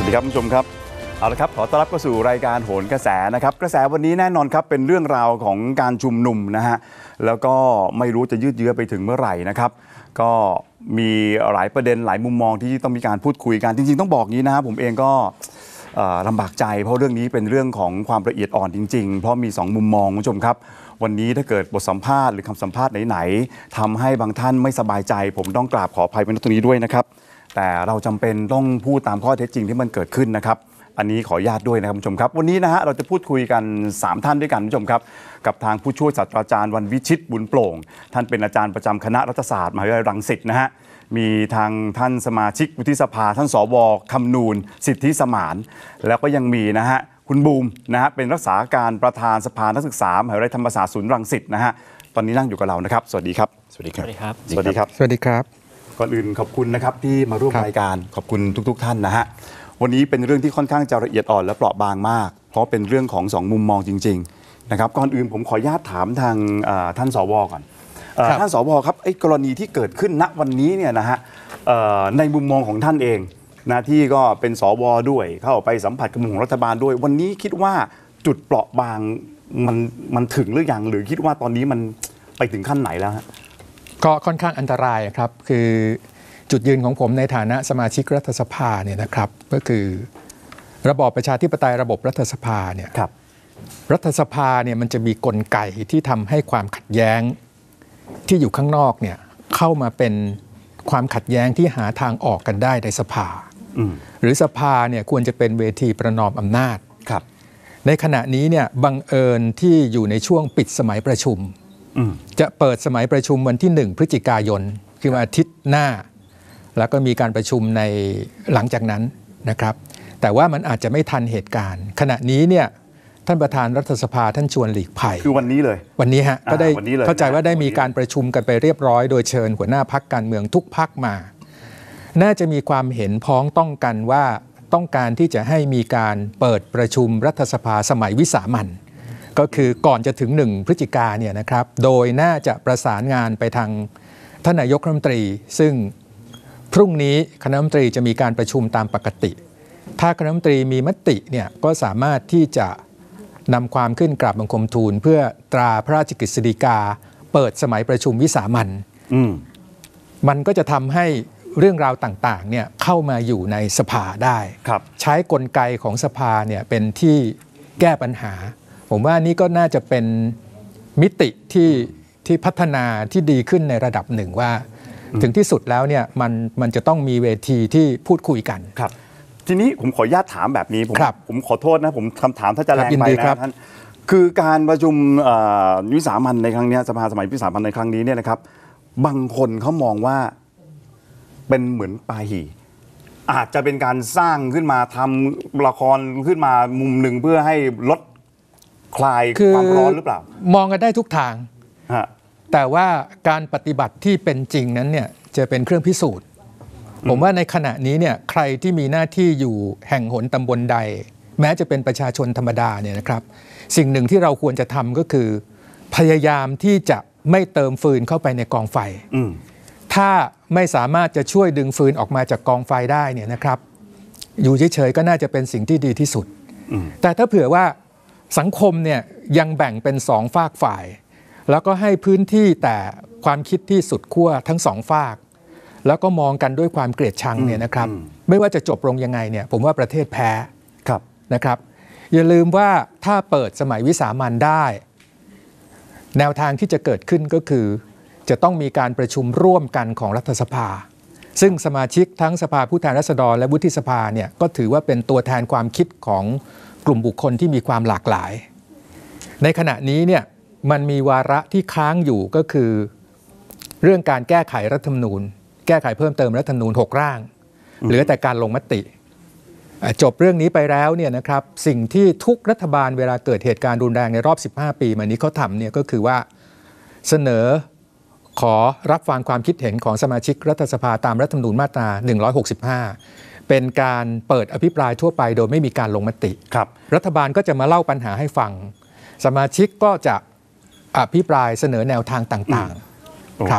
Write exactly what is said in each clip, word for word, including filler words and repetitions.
ดีครับคุณผู้ชมครับเอาละครับขอต้อนรับเข้าสู่รายการโหนกระแสนะครับกระแสวันนี้แน่นอนครับเป็นเรื่องราวของการชุมนุมนะฮะแล้วก็ไม่รู้จะยืดเยื้อไปถึงเมื่อไหร่นะครับก็มีหลายประเด็นหลายมุมมองที่ต้องมีการพูดคุยกันจริงๆต้องบอกงี้นะครับผมเองก็ลำบากใจเพราะเรื่องนี้เป็นเรื่องของความละเอียดอ่อนจริงๆเพราะมีสองมุมมองคุณผู้ชมครับวันนี้ถ้าเกิดบทสัมภาษณ์หรือคำสัมภาษณ์ไหนๆทำให้บางท่านไม่สบายใจผมต้องกราบขออภัยเป็นตรงนี้ด้วยนะครับแต่เราจำเป็นต้องพูดตามข้อเท็จจริงที่มันเกิดขึ้นนะครับอันนี้ขออนุญาตด้วยนะครับคุณผู้ชมครับวันนี้นะฮะเราจะพูดคุยกันสามท่านด้วยกันคุณผู้ชมครับกับทางผู้ช่วยศาสตราจารย์วันวิชิตบุญโปร่งท่านเป็นอาจารย์ประจำคณะรัฐศาสตร์มหาวิทยาลัยรังสิตนะฮะมีทางท่านสมาชิกวุฒิสภาท่านสวคำนูนสิทธิสมานแล้วก็ยังมีนะฮะคุณบูมนะฮะเป็นรักษาการประธานสภานักศึกษามหาวิทยาลัยธรรมศาสตร์ศูนย์รังสิตนะฮะตอนนี้นั่งอยู่กับเรานะครับสวัสดีครับสวัสดีครับสวัสดีครับสวัสดีครับก่อนอื่นขอบคุณนะครับที่มาร่วมรายการขอบคุณทุกๆท่านนะฮะวันนี้เป็นเรื่องที่ค่อนข้างจะละเอียดอ่อนและเปราะบางมากเพราะเป็นเรื่องของสองมุมมองจริงๆนะครับก่อนอื่นผมขออนุญาตถามทางท่านสวก่อนท่านสวครับไอ้กรณีที่เกิดขึ้นณวันนี้เนี่ยนะฮะในมุมมองของท่านเองนะที่ก็เป็นสวด้วยเข้าไปสัมผัสกับมุมของรัฐบาลด้วยวันนี้คิดว่าจุดเปราะบางมันมันถึงหรือยังหรือคิดว่าตอนนี้มันไปถึงขั้นไหนแล้วฮะก็ค่อนข้างอันตรายครับคือจุดยืนของผมในฐานะสมาชิกรัฐสภาเนี่ยนะครับก็คือระบอบประชาธิปไตยระบบรัฐสภาเนี่ยรัฐสภาเนี่ยมันจะมีกลไกที่ทำให้ความขัดแย้งที่อยู่ข้างนอกเนี่ยเข้ามาเป็นความขัดแย้งที่หาทางออกกันได้ในสภาหรือสภาเนี่ยควรจะเป็นเวทีประนอมอำนาจในขณะนี้เนี่ยบังเอิญที่อยู่ในช่วงปิดสมัยประชุมจะเปิดสมัยประชุมวันที่หนึ่งพฤศจิกายนคือวันอาทิตย์หน้าแล้วก็มีการประชุมในหลังจากนั้นนะครับแต่ว่ามันอาจจะไม่ทันเหตุการณ์ขณะนี้เนี่ยท่านประธานรัฐสภาท่านชวนหลีกภัยคือวันนี้เลยวันนี้ฮะก็ได้เข้าใจว่าได้มีการประชุมกันไปเรียบร้อยโดยเชิญหัวหน้าพรรคการเมืองทุกพรรคมาน่าจะมีความเห็นพ้องต้องกันว่าต้องการที่จะให้มีการเปิดประชุมรัฐสภาสมัยวิสามัญก็คือก่อนจะถึงหนึ่งพฤศจิกาเนี่ยนะครับโดยน่าจะประสานงานไปทางท่านนายกรัฐมนตรีซึ่งพรุ่งนี้คณะรัฐมนตรีจะมีการประชุมตามปกติถ้าคณะรัฐมนตรีมีมติเนี่ยก็สามารถที่จะนำความขึ้นกราบบังคมทูลเพื่อตราพระราชกฤษฎีกาเปิดสมัยประชุมวิสามัญมันก็จะทำให้เรื่องราวต่างๆเนี่ยเข้ามาอยู่ในสภาได้ใช้กลไกของสภาเนี่ยเป็นที่แก้ปัญหาผมว่านี่ก็น่าจะเป็นมิติที่ที่พัฒนาที่ดีขึ้นในระดับหนึ่งว่าถึงที่สุดแล้วเนี่ยมันมันจะต้องมีเวทีที่พูดคุยกันครับทีนี้ผมขออนุญาตถามแบบนี้ผมผมขอโทษนะผมคำถามถ้าจะแรงไปนะท่านคือการประชุมวิสามัญในครั้งนี้สภาสมัยวิสามัญในครั้งนี้เนี่ยนะครับบางคนเขามองว่าเป็นเหมือนปาหีอาจจะเป็นการสร้างขึ้นมาทำละครขึ้นมามุมหนึ่งเพื่อให้ลดคลายความร้อนหรือเปล่ามองกันได้ทุกทางแต่ว่าการปฏิบัติที่เป็นจริงนั้นเนี่ยจะเป็นเครื่องพิสูจน์ผมว่าในขณะนี้เนี่ยใครที่มีหน้าที่อยู่แห่งหนตำบลใดแม้จะเป็นประชาชนธรรมดาเนี่ยนะครับสิ่งหนึ่งที่เราควรจะทำก็คือพยายามที่จะไม่เติมฟืนเข้าไปในกองไฟถ้าไม่สามารถจะช่วยดึงฟืนออกมาจากกองไฟได้เนี่ยนะครับอยู่เฉยๆก็น่าจะเป็นสิ่งที่ดีที่สุดแต่ถ้าเผื่อว่าสังคมเนี่ยยังแบ่งเป็นสองฝากฝ่ายแล้วก็ให้พื้นที่แต่ความคิดที่สุดขั้วทั้งสองฝากแล้วก็มองกันด้วยความเกลียดชังเนี่ยนะครับไม่ว่าจะจบลงยังไงเนี่ยผมว่าประเทศแพ้นะครับอย่าลืมว่าถ้าเปิดสมัยวิสามัญได้แนวทางที่จะเกิดขึ้นก็คือจะต้องมีการประชุมร่วมกันของรัฐสภาซึ่งสมาชิกทั้งสภาผู้แทนราษฎรและวุฒิสภาเนี่ยก็ถือว่าเป็นตัวแทนความคิดของกลุ่มบุคคลที่มีความหลากหลายในขณะนี้เนี่ยมันมีวาระที่ค้างอยู่ก็คือเรื่องการแก้ไขรัฐธรรมนูญแก้ไขเพิ่มเติมรัฐธรรมนูญหกร่างเหลือแต่การลงมติจบเรื่องนี้ไปแล้วเนี่ยนะครับสิ่งที่ทุกรัฐบาลเวลาเกิดเหตุการณ์รุนแรงในรอบสิบห้าปีมานี้เขาทำเนี่ยก็คือว่าเสนอขอรับฟังความคิดเห็นของสมาชิกรัฐสภาตามรัฐธรรมนูญมาตราหนึ่งร้อยหกสิบห้าเป็นการเปิดอภิปรายทั่วไปโดยไม่มีการลงมติครับรัฐบาลก็จะมาเล่าปัญหาให้ฟังสมาชิกก็จะอภิปรายเสนอแนวทางต่างๆครับ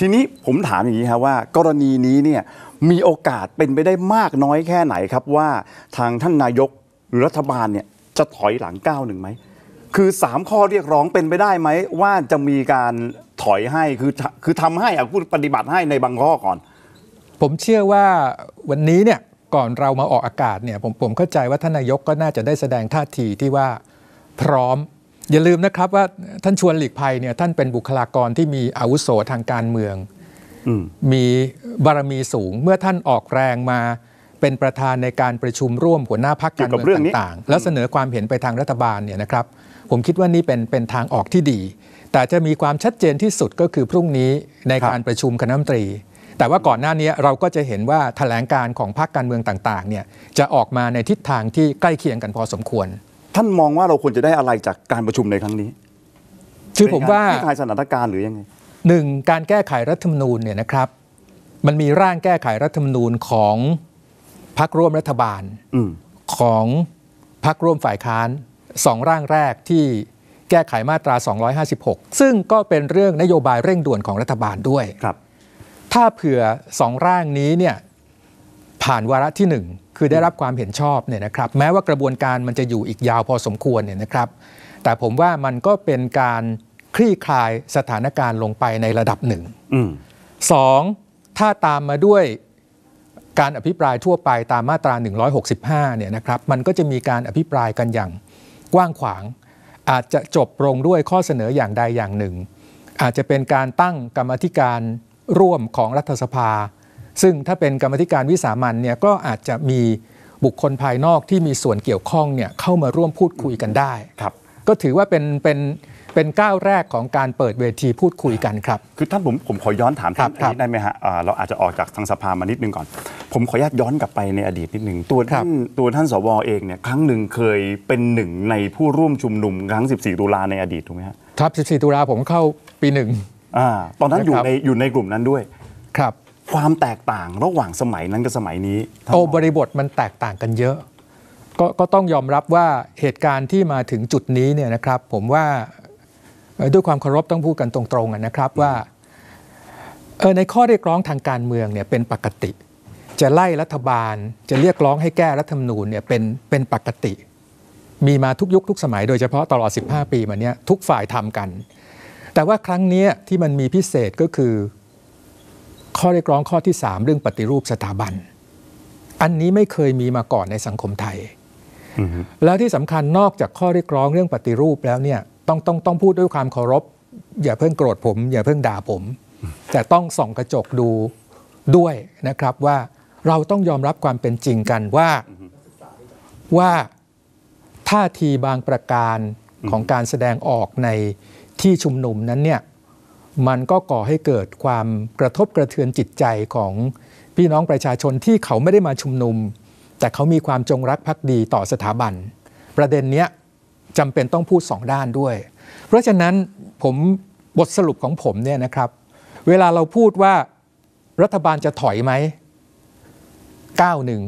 ทีนี้ผมถามอย่างนี้ครับว่ากรณีนี้เนี่ยมีโอกาสเป็นไปได้มากน้อยแค่ไหนครับว่าทางท่านนายกหรือรัฐบาลเนี่ยจะถอยหลังก้าวหนึ่งไหมคือสามข้อเรียกร้องเป็นไปได้ไหมว่าจะมีการถอยให้คือคือทำให้อ่ะพูดปฏิบัติให้ในบางข้อก่อนผมเชื่อว่าวันนี้เนี่ยก่อนเรามาออกอากาศเนี่ยผมผมเข้าใจว่าท่านนายกก็น่าจะได้แสดงท่าทีที่ว่าพร้อมอย่าลืมนะครับว่าท่านชวนหลีกภัยเนี่ยท่านเป็นบุคลากรที่มีอาวุโสทางการเมืองมีบารมีสูงเมื่อท่านออกแรงมาเป็นประธานในการประชุมร่วมหัวหน้าพรรคการเมืองต่างๆแล้วเสนอความเห็นไปทางรัฐบาลเนี่ยนะครับผมคิดว่านี่เป็นเป็นทางออกที่ดีแต่จะมีความชัดเจนที่สุดก็คือพรุ่งนี้ในการประชุมคณะรัฐมนตรีแต่ว่าก่อนหน้านี้เราก็จะเห็นว่าแถลงการของพรรคการเมืองต่างๆเนี่ยจะออกมาในทิศทางที่ใกล้เคียงกันพอสมควรท่านมองว่าเราควรจะได้อะไรจากการประชุมในครั้งนี้คือผมว่าที่ทายสถานการณ์หรือยังไงหนึ่งการแก้ไขรัฐธรรมนูญเนี่ยนะครับมันมีร่างแก้ไขรัฐธรรมนูญของพรรคร่วมรัฐบาลของพรรคร่วมฝ่ายค้านสองร่างแรกที่แก้ไขมาตราสองร้อยห้าสิบหกซึ่งก็เป็นเรื่องนโยบายเร่งด่วนของรัฐบาลด้วยครับถ้าเผื่อสองร่างนี้เนี่ยผ่านวาระที่หนึ่งคือได้รับความเห็นชอบเนี่ยนะครับแม้ว่ากระบวนการมันจะอยู่อีกยาวพอสมควรเนี่ยนะครับแต่ผมว่ามันก็เป็นการคลี่คลายสถานการณ์ลงไปในระดับหนึ่งสองถ้าตามมาด้วยการอภิปรายทั่วไปตามมาตราหนึ่งร้อยหกสิบห้าเนี่ยนะครับมันก็จะมีการอภิปรายกันอย่างกว้างขวางอาจจะจบลงด้วยข้อเสนออย่างใดอย่างหนึ่งอาจจะเป็นการตั้งกรรมธิการร่วมของรัฐสภาซึ่งถ้าเป็นกรรมธิการวิสามัญเนี่ยก็อาจจะมีบุคคลภายนอกที่มีส่วนเกี่ยวข้องเนี่ยเข้ามาร่วมพูดคุยกันได้ครับก็ถือว่าเป็นเป็นเป็นก้าวแรกของการเปิดเวทีพูดคุยกันครับคือท่านผมผมขอย้อนถามท่านนิดได้ไหมฮะเราอาจจะออกจากทางสภามานิดนึงก่อนผมขออนุญาตย้อนกลับไปในอดีตนิดนึงตัวท่านตัวท่านสวเองเนี่ยครั้งหนึ่งเคยเป็นหนึ่งในผู้ร่วมชุมนุมครั้งสิบสี่ตุลาในอดีตถูกไหมฮะครับสิบสี่ตุลาผมเข้าปีหนึ่งอ่าตอนนั้นอยู่ในอยู่ในกลุ่มนั้นด้วยครับความแตกต่างระหว่างสมัยนั้นกับสมัยนี้โอ้บริบทมันแตกต่างกันเยอะก็ก็ต้องยอมรับว่าเหตุการณ์ที่มาถึงจุดนี้เนี่ยนะครับผมว่าด้วยความเคารพต้องพูดกันตรงๆนะครับว่าเออในข้อเรียกร้องทางการเมืองเนี่ยเป็นปกติจะไล่รัฐบาลจะเรียกร้องให้แก้รัฐธรรมนูญเนี่ยเป็นเป็นปกติมีมาทุกยุคทุกสมัยโดยเฉพาะตลอดสิบห้าปีมาเนี้ยทุกฝ่ายทำกันแต่ว่าครั้งนี้ที่มันมีพิเศษก็คือข้อเรียกร้องข้อที่สามเรื่องปฏิรูปสถาบันอันนี้ไม่เคยมีมาก่อนในสังคมไทย mm-hmm. แล้วที่สำคัญนอกจากข้อเรียกร้องเรื่องปฏิรูปแล้วเนี่ยต้องต้องต้องพูดด้วยความเคารพอย่าเพิ่งโกรธผมอย่าเพิ่งด่าผม แต่ต้องส่องกระจกดูด้วยนะครับว่าเราต้องยอมรับความเป็นจริงกันว่า mm-hmm. ว่าท่าทีบางประการของการแสดงออกในที่ชุมนุมนั้นเนี่ยมันก็ก่อให้เกิดความกระทบกระเทือนจิตใจของพี่น้องประชาชนที่เขาไม่ได้มาชุมนุมแต่เขามีความจงรักภักดีต่อสถาบันประเด็นเนี้ยจำเป็นต้องพูดสองด้านด้วยเพราะฉะนั้นผมบทสรุปของผมเนี่ยนะครับเวลาเราพูดว่ารัฐบาลจะถอยไหมก้าวหนึ่ง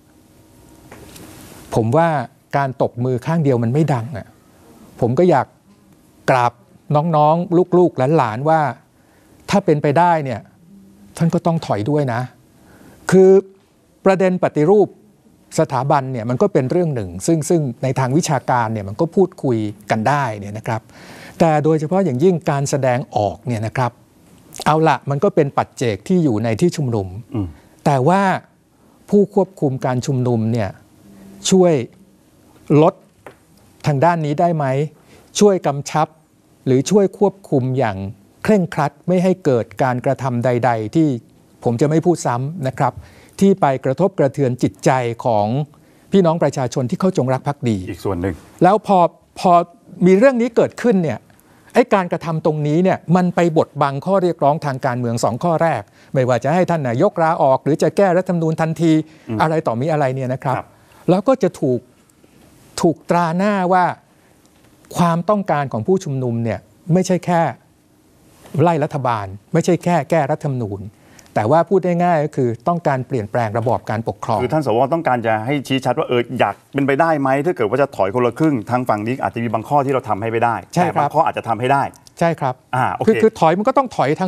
ผมว่าการตบมือข้างเดียวมันไม่ดังอ่ะผมก็อยากกราบน้องๆลูกๆหลานๆว่าถ้าเป็นไปได้เนี่ยท่านก็ต้องถอยด้วยนะคือประเด็นปฏิรูปสถาบันเนี่ยมันก็เป็นเรื่องหนึ่งซึ่งซึ่งในทางวิชาการเนี่ยมันก็พูดคุยกันได้เนี่ยนะครับแต่โดยเฉพาะอย่างยิ่งการแสดงออกเนี่ยนะครับเอาละมันก็เป็นปัจเจกที่อยู่ในที่ชุมนุมแต่ว่าผู้ควบคุมการชุมนุมเนี่ยช่วยลดทางด้านนี้ได้ไหมช่วยกำชับหรือช่วยควบคุมอย่างเคร่งครัดไม่ให้เกิดการกระทำใดๆที่ผมจะไม่พูดซ้ำนะครับที่ไปกระทบกระเทือนจิตใจของพี่น้องประชาชนที่เขาจงรักภักดีอีกส่วนหนึ่งแล้วพอพอมีเรื่องนี้เกิดขึ้นเนี่ยไอ้การกระทำตรงนี้เนี่ยมันไปบดบังข้อเรียกร้องทางการเมืองสองข้อแรกไม่ว่าจะให้ท่านนายกลาออกหรือจะแก้รัฐธรรมนูญทันทีอะไรต่อมีอะไรเนี่ยนะครับแล้วก็จะถูกถูกตราหน้าว่าความต้องการของผู้ชุมนุมเนี่ยไม่ใช่แค่ไล่รัฐบาลไม่ใช่แค่แก้รัฐธรรมนูญแต่ว่าพูดง่ายๆก็คือต้องการเปลี่ยนแปลงระบอบการปกครองคือท่านสวต้องการจะให้ชี้ชัดว่าเอออยากเป็นไปได้ไหมถ้าเกิดว่าจะถอยคนละครึ่งทางฝั่งนี้อาจจะมีบางข้อที่เราทำให้ไม่ได้แต่บางข้ออาจจะทำให้ได้ใช่ครับอ่าโอเคคือคือถอยมันก็ต้องถอยทั้ง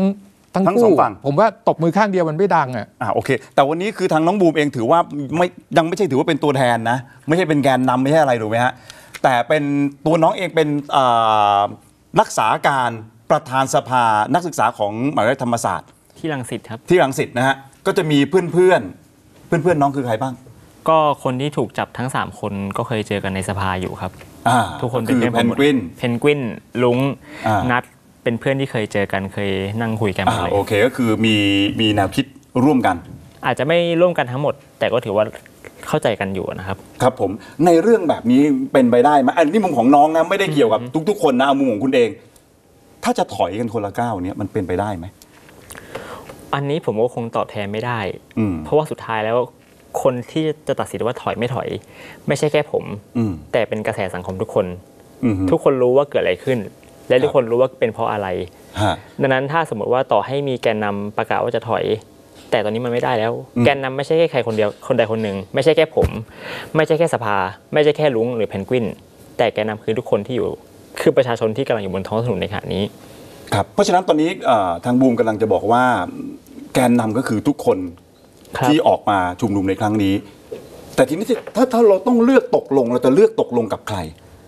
ทั้งทั้งคู่สองฝั่งผมว่าตบมือข้างเดียวมันไม่ดังอ่ะอ่าโอเคแต่วันนี้คือทางน้องบูมเองถือว่าไม่ยังไม่ใช่ถือว่าเป็นตัวแทนนะไม่ใช่เป็นแกนนำไม่ใช่อะไรถูกไหมฮะแต่เป็นตัวน้องเองเป็นอ่ารักษาการประธานสภานักศึกษาของมหาวิทยาลัยธรรมศาสตร์ที่รังสิตครับที่รังสิตนะฮะก็จะมีเพื่อนเพื่อนเพื่อนเพื่อนๆน้องคือใครบ้างก็คนที่ถูกจับทั้งสามคนก็เคยเจอกันในสภาอยู่ครับอ่าทุกคนคือพื่เพนกวินเพนกวินลุงอ่านันัดเป็นเพื่อนที่เคยเจอกันเคยนั่งคุยกันหมอ่าดเลยโอเคก็คือมีมีแนวคิดร่วมกันอาจจะไม่ร่วมกันทั้งหมด แต่ก็ถือว่าเข้าใจกันอยู่นะครับครับผมในเรื่องแบบนี้เป็นไปได้ไหมอันนี้มุมของน้องนะไม่ได้เกี่ยวกับทุกๆคนนะเอามุมของคุณเอง ถ้าจะถอยกันคนละก้าวเนี้ยมันเป็นไปได้ไหมอันนี้ผมก็คงตอบแทนไม่ได้อืมเพราะว่าสุดท้ายแล้วคนที่จะตัดสินว่าถอยไม่ถอย ไม่ใช่แค่ผมอืมแต่เป็นกระแสสังคมทุกคนอืมทุกคนรู้ว่าเกิดอะไรขึ้น และครับทุกคนรู้ว่าเป็นเพราะอะไรฮะดังนั้นถ้าสมมติว่าต่อให้มีแกนนำประกาศว่าจะถอย แต่ตอนนี้มันไม่ได้แล้วอืมแกนนำไม่ใช่แค่ใครคนเดียวคนใดคนหนึ่งไม่ใช่แค่ผม ไม่ใช่แค่สภา ไม่ใช่แค่ลุงหรือเพนกวิน แต่แกนนำคือทุกคนที่อยู่คือประชาชนที่กำลังอยู่บนท้องถนนในขณะนี้ครับเพราะฉะนั้นตอนนี้เอ่อทางบูมกำลังจะบอกว่าแกนนำก็คือทุกคนครับที่ออกมาชุมนุมในครั้งนี้ แต่ทีนี้ถ้าถ้าเราต้องเลือกตกลงเราจะเลือกตกลงกับใคร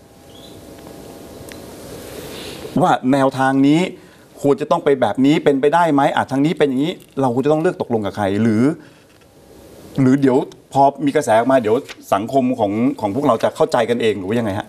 ว่าแนวทางนี้ควรจะต้องไปแบบนี้เป็นไปได้ไหมอาจทางนี้เป็นอย่างนี้ เราควรจะต้องเลือกตกลงกับใคร หรือ หรือเดี๋ยวพอมีกระแสออกมาเดี๋ยวสังคมของของพวกเราจะเข้าใจกันเองหรือว่ายังไงฮะ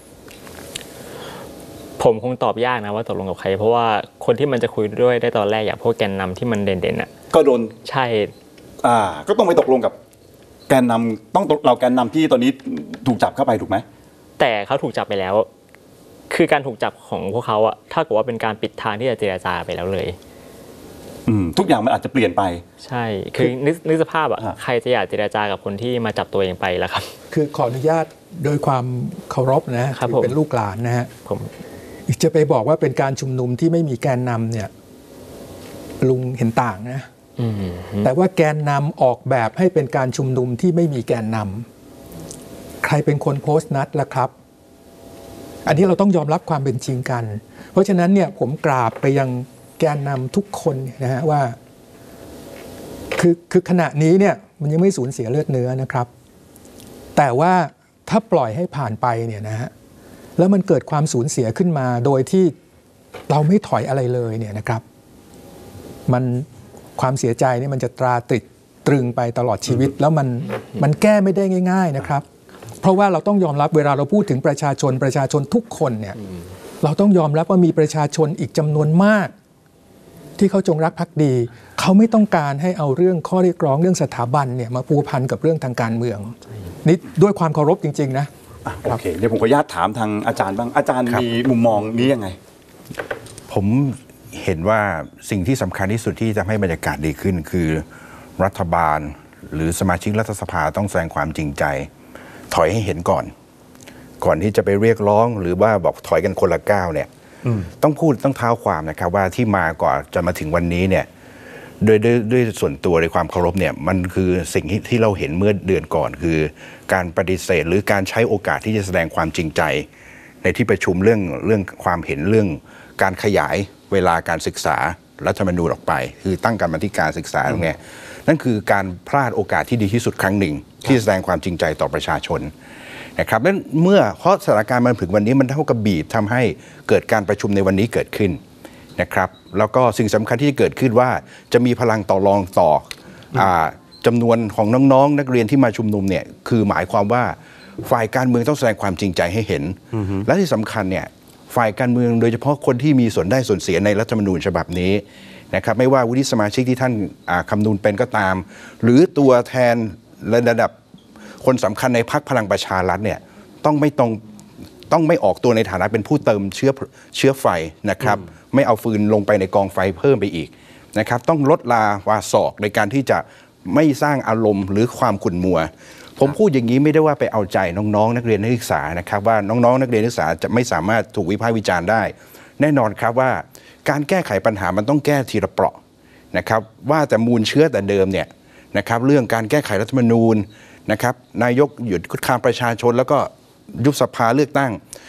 ผมคงตอบยากนะว่าตกลงกับใคร เพราะว่าคนที่มันจะคุยด้วยได้ตอนแรกอย่างพวกแกนนำที่มันเด่นๆอ่ะก็โดนใช่อ่า ก็ต้องไปตกลงกับแกนนำต้องเราแกนนำที่ตอนนี้ถูกจับเข้าไปถูกไหมแต่เขาถูกจับไปแล้ว คือการถูกจับของพวกเขาอะถ้าเกิดว่าเป็นการปิดทางที่จะเจรจาไปแล้วเลยอืมทุกอย่างมันอาจจะเปลี่ยนไปใช่ คือนึกนึกสภาพอะอ่าใครจะอยากเจรจากับคนที่มาจับตัวเองไปล่ะครับคือขออนุญาตโดยความเคารพนะครับผมเป็นลูกหลานนะฮะผมจะไปบอกว่าเป็นการชุมนุมที่ไม่มีแกนนำเนี่ยลุงเห็นต่างนะอืมแต่ว่าแกนนำออกแบบให้เป็นการชุมนุมที่ไม่มีแกนนำใครเป็นคนโพสต์นัดล่ะครับ อันนี้เราต้องยอมรับความเป็นจริงกัน เพราะฉะนั้นเนี่ยผมกราบไปยังแกนนำทุกคนนะฮะว่าคือคือขณะนี้เนี่ยมันยังไม่สูญเสียเลือดเนื้อนะครับ แต่ว่าถ้าปล่อยให้ผ่านไปเนี่ยนะฮะแล้วมันเกิดความสูญเสียขึ้นมาโดยที่เราไม่ถอยอะไรเลยเนี่ยนะครับ มันความเสียใจเนี่ยมันจะตราตรึกตรึงไปตลอดชีวิต แล้วมันมันแก้ไม่ได้ง่าย ๆนะครับ เพราะว่าเราต้องยอมรับเวลาเราพูดถึงประชาชนประชาชนทุกคนเนี่ยเราต้องยอมรับว่ามีประชาชนอีกจำนวนมาก ที่เขาจงรักภักดี เขาไม่ต้องการให้เอาเรื่องข้อเรียกร้องเรื่องสถาบันเนี่ยมาพัวพันกับเรื่องทางการเมืองนี่ด้วยความเคารพจริงๆนะอ่ะโอเคเดี๋ยวผมขออนุญาตถามทางอาจารย์บ้างอาจารย์ครับมีมุมมองนี้ยังไงผมเห็นว่าสิ่งที่สำคัญที่สุดที่จะให้บรรยากาศดีขึ้น คือรัฐบาลหรือสมาชิกรัฐสภาต้องแสดงความจริงใจ ถอยให้เห็นก่อน ก่อนที่จะไปเรียกร้องหรือว่าบอกถอยกันคนละก้าวเนี่ยต้องพูดต้องเท้าความนะครับว่าที่มาก่อนจะมาถึงวันนี้เนี่ยโดยด้วยด้วยส่วนตัวในความเคารพเนี่ยมันคือสิ่งที่ที่เราเห็นเมื่อเดือนก่อน คือการปฏิเสธหรือการใช้โอกาสที่จะแสดงความจริงใจ ในที่ประชุมเรื่องเรื่องความเห็นเรื่องการขยายเวลาการศึกษารัฐธรรมนูญออกไป คือตั้งกรรมาธิการศึกษาตรงนี้นั่นคือการพลาดโอกาสที่ดีที่สุดครั้งหนึ่ง ที่แสดงความจริงใจต่อประชาชนนะครับและเมื่อเพราะสถานการณ์มันถึงวันนี้มันเท่ากับบีบทำให้เกิดการประชุมในวันนี้เกิดขึ้นนะครับแล้วก็สิ่งสำคัญที่จะเกิดขึ้นว่าจะมีพลังต่อรองต่ออ่าจำนวนของน้องๆ นักเรียนที่มาชุมนุมเนี่ยคือหมายความว่าฝ่ายการเมืองต้องแสดงความจริงใจให้เห็น และที่สำคัญเนี่ยฝ่ายการเมืองโดยเฉพาะคนที่มีส่วนได้ส่วนเสียในรัฐธรรมนูญฉบับนี้นะครับไม่ว่าวุฒิสมาชิกที่ท่านคำนูนเป็นก็ตาม หรือตัวแทนระดับคนสำคัญในพรรคพลังประชารัฐเนี่ยต้องไม่ต้องต้องไม่ออกตัวในฐานะเป็นผู้เติมเชื้อเชื้อไฟนะครับไม่เอาฟืนลงไปในกองไฟเพิ่มไปอีกนะครับต้องลดลาวาศอกในการที่จะไม่สร้างอารมณ์หรือความขุ่นมัว ผมพูดอย่างนี้ไม่ได้ว่าไปเอาใจน้องๆนักเรียนนักศึกษานะครับว่าน้องๆนักเรียนนักศึกษาจะไม่สามารถถูกวิพากษ์วิจารณ์ได้ แน่นอนครับว่าการแก้ไขปัญหามันต้องแก้ทีละเปราะนะครับว่าแต่มูลเชื้อแต่เดิมเนี่ยนะครับเรื่องการแก้ไขรัฐธรรมนูญนะครับนายกหยุดคุกคามประชาชนแล้วก็ยุบสภาเลือกตั้ง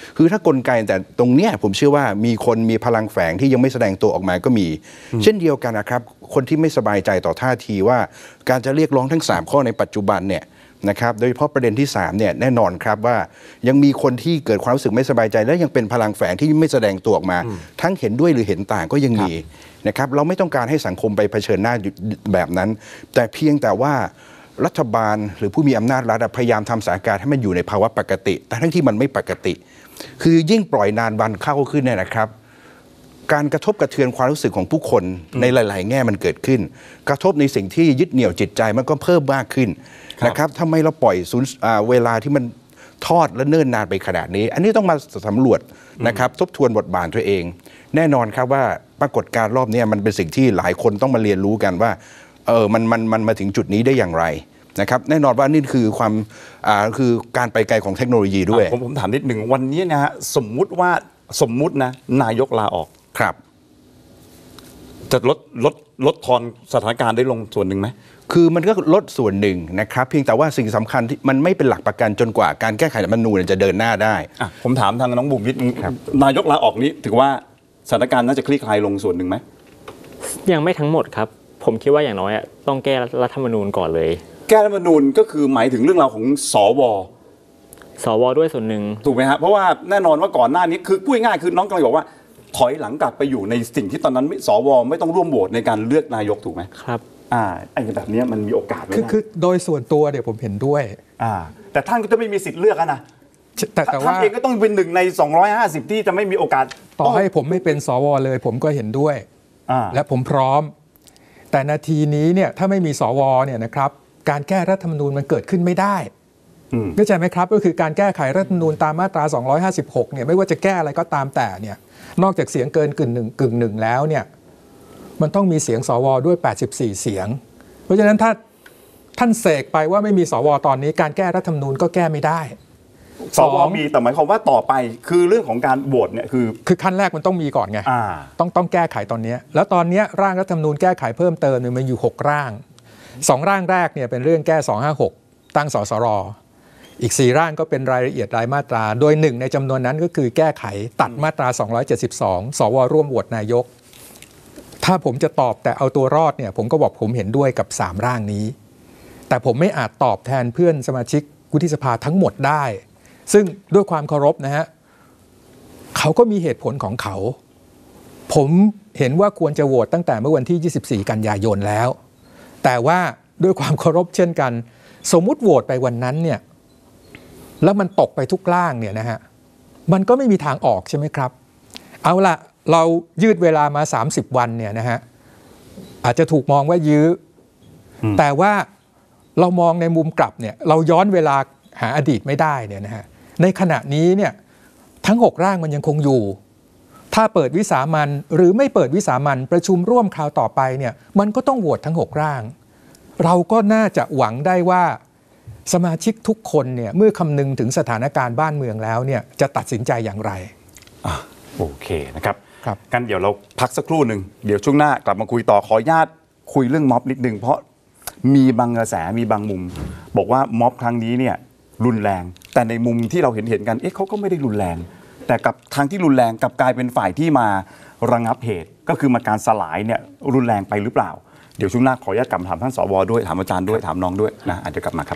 คือถ้ากลไกแต่ตรงเนี้ยผมเชื่อว่ามีคนมีพลังแฝงที่ยังไม่แสดงตัวออกมาก็มี เช่นเดียวกันนะครับคนที่ไม่สบายใจต่อท่าทีว่าการจะเรียกร้องทั้งสามข้อในปัจจุบันเนี่ยนะครับโดยเฉพาะประเด็นที่สามเนี่ยแน่นอนครับว่ายังมีคนที่เกิดความรู้สึกไม่สบายใจและยังเป็นพลังแฝงที่ไม่แสดงตัวออกมาทั้งเห็นด้วยหรือเห็นต่างก็ยังมีนะครับเราไม่ต้องการให้สังคมไปเผชิญหน้าแบบนั้นแต่เพียงแต่ว่ารัฐบาลหรือผู้มีอำนาจรัฐพยายามทำสถานการณ์ให้มันอยู่ในภาวะปกติแต่ทั้งที่มันไม่ปกติคือยิ่งปล่อยนานวันเข้าขึ้นเนี่ยนะครับการกระทบกระเทือนความรู้สึกของผู้คนในหลายๆแง่มันเกิดขึ้นกระทบในสิ่งที่ยึดเหนี่ยวจิตใจมันก็เพิ่มมากขึ้นนะครับทำไมเราปล่อยศูนย์เวลาที่มันทอดและเนิ่นนานไปขนาดนี้อันนี้ต้องมาสำรวจนะครับทบทวนบทบาทตัวเองแน่นอนครับว่าปรากฏการณ์รอบนี้มันเป็นสิ่งที่หลายคนต้องมาเรียนรู้กันว่าเออมันมันมันมาถึงจุดนี้ได้อย่างไรนะครับแน่นอนว่านี่คือความอ่าคือการไปไกลของเทคโนโลยีด้วยผมผมถามนิดหนึ่งวันนี้นะฮะสมมุติว่าสมมุตินะนายกลาออกครับจะลดลดลดทอนสถานการณ์ได้ลงส่วนหนึ่งไหมคือมันก็ลดส่วนหนึ่งนะครับเพียงแต่ว่าสิ่งสำคัญที่มันไม่เป็นหลักประกันจนกว่าการแก้ไขรัฐธรรมนูญจะเดินหน้าได้อ่ะผมถามทางน้องบุ๋มนิดนึงนายกลาออกนี้ถือว่าสถานการณ์น่าจะคลี่คลายลงส่วนหนึ่งไหมยังไม่ทั้งหมดครับผมคิดว่าอย่างน้อยต้องแก้รัฐธรรมนูญก่อนเลยแก้รัฐธรรมนูญก็คือหมายถึงเรื่องราวของสวสวด้วยส่วนหนึ่งถูกไหมฮะเพราะว่าแน่นอนว่าก่อนหน้านี้คือพูดง่ายคือน้องกำลังบอกว่าถอยหลังกลับไปอยู่ในสิ่งที่ตอนนั้นสวไม่ต้องร่วมโหวตในการเลือกนายกถูกไหมครับอ่าไอ้แบบนี้มันมีโอกาสคือคือโดยส่วนตัวเดี๋ยวผมเห็นด้วยอ่าแต่ท่านก็จะไม่มีสิทธิ์เลือกนะแต่แต่ว่าท่านเองก็ต้องเป็นหนึ่งในสองร้อยห้าสิบที่จะไม่มีโอกาสต่อให้ผมไม่เป็นสวเลยผมก็เห็นด้วยและผมพร้อมแต่นาทีนี้เนี่ยถ้าไม่มีสวเนี่ยนะครับการแก้รัฐธรรมนูญมันเกิดขึ้นไม่ได้เข้าใจไหมครับก็คือการแก้ไขรัฐธรรมนูญตามมาตราสองร้อยห้าสิบหกเนี่ยไม่ว่าจะแก้อะไรก็ตามแต่เนี่ยนอกจากเสียงเกินกึ่งหนึ่งกึ่งหนึ่งแล้วเนี่ยมันต้องมีเสียงสวด้วยแปดสิบสี่เสียงเพราะฉะนั้นถ้าท่านเสกไปว่าไม่มีสวตอนนี้การแก้รัฐธรรมนูญก็แก้ไม่ได้สวมีแต่หมายความว่าต่อไปคือเรื่องของการโหวตเนี่ยคือคือขั้นแรกมันต้องมีก่อนไงต้องต้องแก้ไขตอนนี้แล้วตอนนี้ร่างรัฐธรรมนูญแก้ไขเพิ่มเติมเนี่ยมันอยู่หกร่างสองร่างแรกเนี่ยเป็นเรื่องแก้สองห้าหกตั้งสสรอีกสี่ร่างก็เป็นรายละเอียดรายมาตราโดยหนึ่งในจำนวนนั้นก็คือแก้ไขตัดมาตราสองร้อยเจ็ดสิบสองสวร่วมโหวตนายกถ้าผมจะตอบแต่เอาตัวรอดเนี่ยผมก็บอกผมเห็นด้วยกับสามร่างนี้แต่ผมไม่อาจตอบแทนเพื่อนสมาชิกวุฒิสภาทั้งหมดได้ซึ่งด้วยความเคารพนะฮะเขาก็มีเหตุผลของเขาผมเห็นว่าควรจะโหวตตั้งแต่เมื่อวันที่ยี่สิบสี่กันยายนแล้วแต่ว่าด้วยความเคารพเช่นกันสมมุติโหวตไปวันนั้นเนี่ยแล้วมันตกไปทุกร่างเนี่ยนะฮะมันก็ไม่มีทางออกใช่ไหมครับเอาละเรายืดเวลามาสามสิบวันเนี่ยนะฮะอาจจะถูกมองว่ายื้อแต่ว่าเรามองในมุมกลับเนี่ยเราย้อนเวลาหาอดีตไม่ได้เนี่ยนะฮะในขณะนี้เนี่ยทั้งหกร่างมันยังคงอยู่ถ้าเปิดวิสามัญหรือไม่เปิดวิสามัญประชุมร่วมคราวต่อไปเนี่ยมันก็ต้องโหวตทั้งหกร่างเราก็น่าจะหวังได้ว่าสมาชิกทุกคนเนี่ยเมื่อคำนึงถึงสถานการณ์บ้านเมืองแล้วเนี่ยจะตัดสินใจอย่างไรอ่ะโอเคนะครับครับงั้นเดี๋ยวเราพักสักครู่หนึ่งเดี๋ยวช่วงหน้ากลับมาคุยต่อขออนุญาตคุยเรื่องม็อบนิดนึงเพราะมีบางกระแสมีบางมุมบอกว่าม็อบครั้งนี้เนี่ยรุนแรงแต่ในมุมที่เราเห็นเห็นกันเอ๊ะเขาก็ไม่ได้รุนแรงแต่กับทางที่รุนแรงกับกลายเป็นฝ่ายที่มาระงับเหตุก็คือมาการสลายเนี่ยรุนแรงไปหรือเปล่าเดี๋ยวช่วงหน้าขออนุญาตกลับมาถามท่านสวด้วยถามอาจารย์ด้วยถามน้องด้วยนะอาจจะกลับมาครับ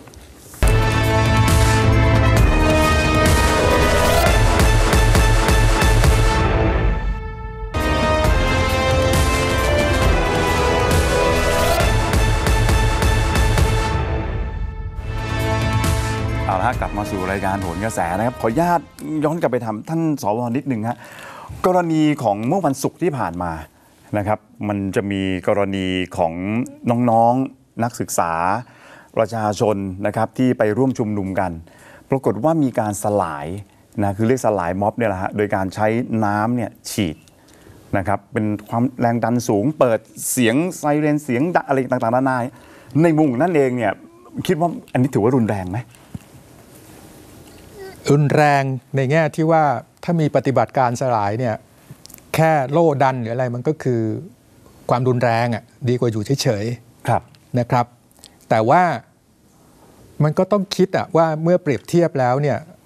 เอาละกลับมาสู่รายการโหนกระแสนะครับขออนุญาตย้อนกลับไปทำท่านสวนิดนึงฮะกรณีของเมื่อวันศุกร์ที่ผ่านมานะครับมันจะมีกรณีของน้องๆนักศึกษาประชาชนนะครับที่ไปร่วมชุมนุมกันปรากฏว่ามีการสลายนะคือเรียกสลายม็อบเนี่ยแหละฮะโดยการใช้น้ำเนี่ยฉีดนะครับเป็นความแรงดันสูงเปิดเสียงไซเรนเสียงอะไรต่างๆนานาในมุมนั่นเองเนี่ยคิดว่าอันนี้ถือว่ารุนแรงไหมรุนแรงในแง่ที่ว่าถ้ามีปฏิบัติการสลายเนี่ยแค่โล่ดันหรืออะไรมันก็คือความรุนแรงอ่ะดีกว่าอยู่เฉยๆนะครับแต่ว่ามันก็ต้องคิดอ่ะว่าเมื่อเปรียบเทียบแล้วเนี่ยถ้า